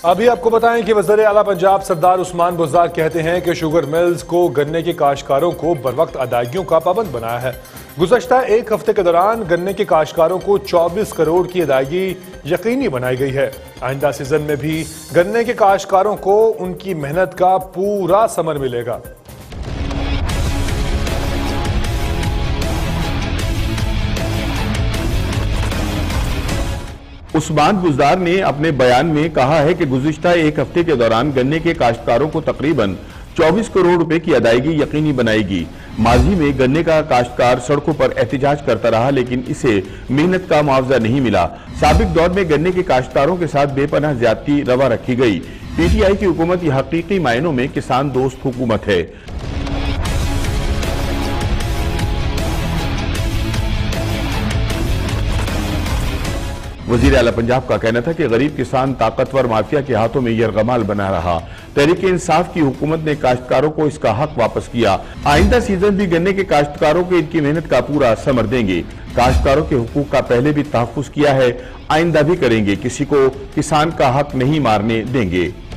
अभी आपको बताएं कि वज़ीर आला पंजाब सरदार उस्मान बुज़दार कहते हैं कि शुगर मिल्स को गन्ने के काश्तकारों को बरवक्त अदायगियों का पाबंद बनाया है। गुज़श्ता एक हफ्ते के दौरान गन्ने के काश्तकारों को 24 करोड़ की अदायगी यकीनी बनाई गई है। आइंदा सीजन में भी गन्ने के काश्तकारों को उनकी मेहनत का पूरा समर मिलेगा। उस्मान बुज़दार ने अपने बयान में कहा है कि गुज़िश्ता एक हफ्ते के दौरान गन्ने के काश्तकारों को तकरीबन 24 करोड़ रुपए की अदायगी यकीनी बनाएगी। माजी में गन्ने का काश्तकार सड़कों पर एहतजाज करता रहा, लेकिन इसे मेहनत का मुआवजा नहीं मिला। साबिक दौर में गन्ने के काश्तकारों के साथ बेपनाह ज्यादती रवा रखी गई। पीटीआई की हुकूमत यह हकीकी मायनों में किसान दोस्त हुकूमत है। वज़ीर आला पंजाब का कहना था कि गरीब किसान ताकतवर माफिया के हाथों में यरगमाल बना रहा। तहरीक इंसाफ की हुकूमत ने काश्तकारों को इसका हक वापस किया। आइंदा सीजन भी गन्ने के काश्तकारों को इनकी मेहनत का पूरा समर देंगे। काश्तकारों के हुकूक का पहले भी तहफ़्फ़ुज़ किया है, आइंदा भी करेंगे। किसी को किसान का हक नहीं मारने देंगे।